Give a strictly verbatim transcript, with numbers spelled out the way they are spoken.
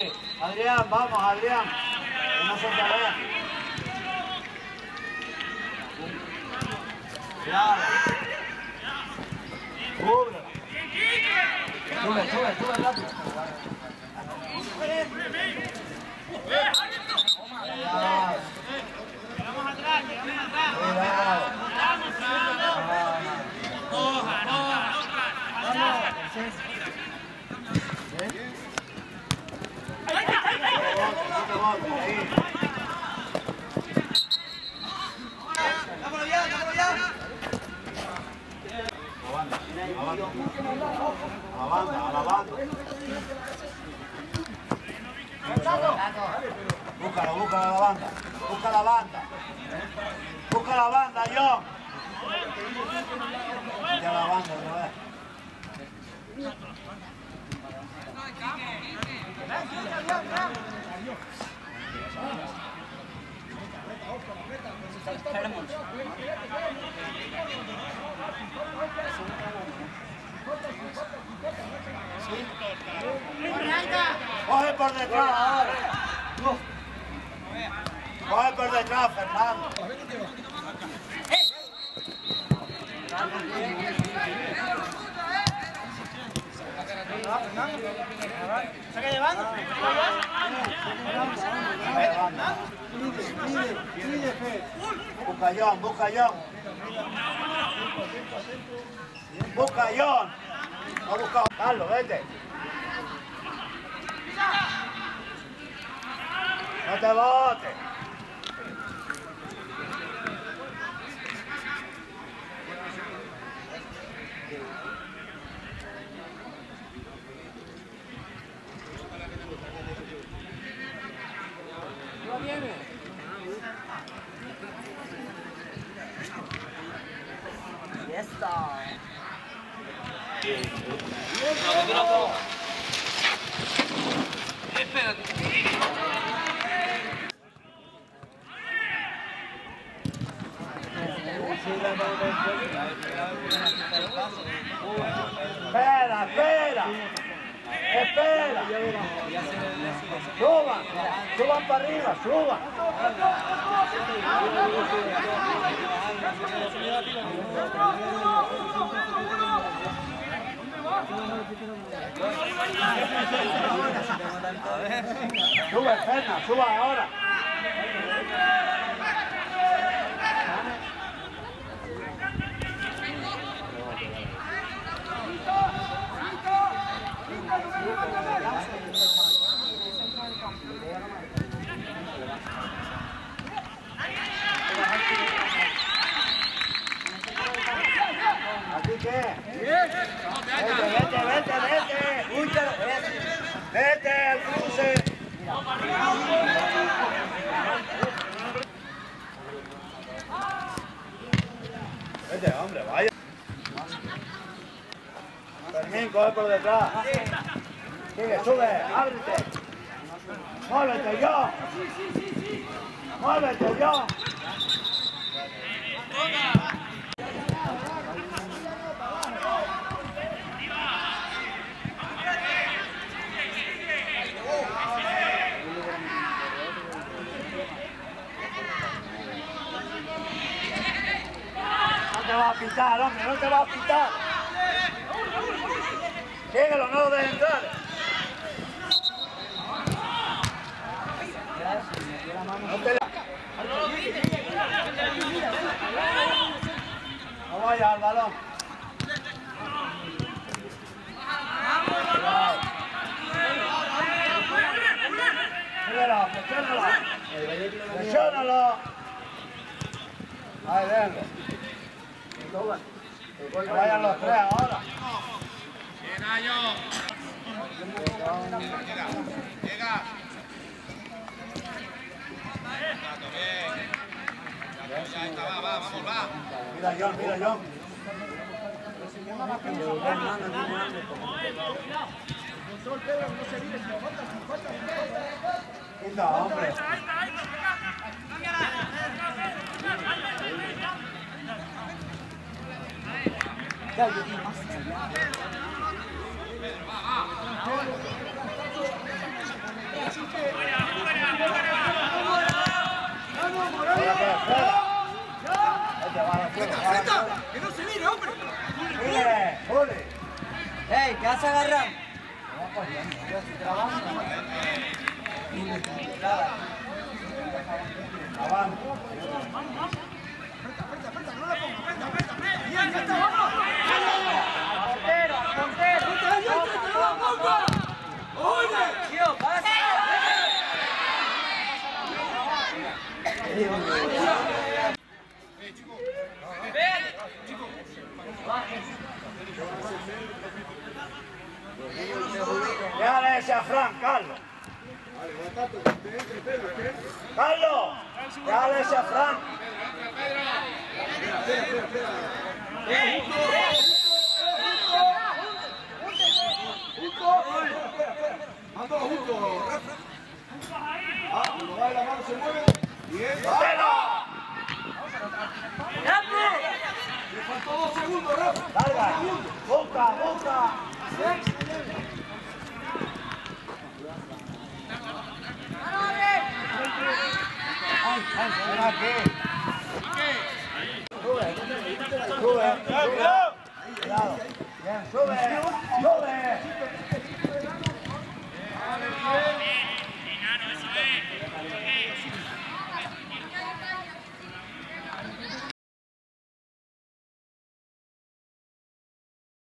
Adrián, vamos, Adrián. Que no se te vea. Claro. Cubre. Sube, sube, sube rápido. Vamos atrás, llegamos atrás. Cuidado. Vamos, Hoja, hoja, ¡Vámonos ya, vámonos ya! A la banda, a la banda. Búscalo, búscalo a la banda. Busca la banda. Busca la banda, John. Ya la banda, otra vez. Coge por detrás ahora. Coge por detrás, Fernando. ¿Saca de banda? Busca John, busca John. Busca John. No busca Carlos, vete. No te botes. No viene. Ya está. Espérate. Espera, espera. Espera. Suban. Suban para arriba, suban. Sube, Ferna, suba ahora. ¿Así qué? Vete, vete, vete, vete. Vete, al cruce. Vete, hombre, vaya. Fermín, coge por detrás. Sigue, sube, ábrete. Muévete, yo. Muévete, yo. No te va a pitar, hombre, no te va a pitar. Síguelo, no lo dejes entrar. No te la... No vayas al balón. Síguelo, presiónalo. Presiónalo. Ahí, venga. Que vayan los tres ahora. Llega yo. Llega. Llega. Ya está, va, va, vamos, va. Mira, John, mira, John. Quita, hombre. Ey, ¿qué vas a agarrar? Portero, portero. Tío, pasa. Déjale ese a Fran, Carlos. Carlos, déjale ese a Fran. Ando juntos, ah, cuando va la mano se mueve. Bien. ¡Botero! Le faltó dos segundos, Rafa. Larga. Busca, busca. Ay, ay, ven aquí. Sube, sube, sube. Cuidado. Bien, sube, sube.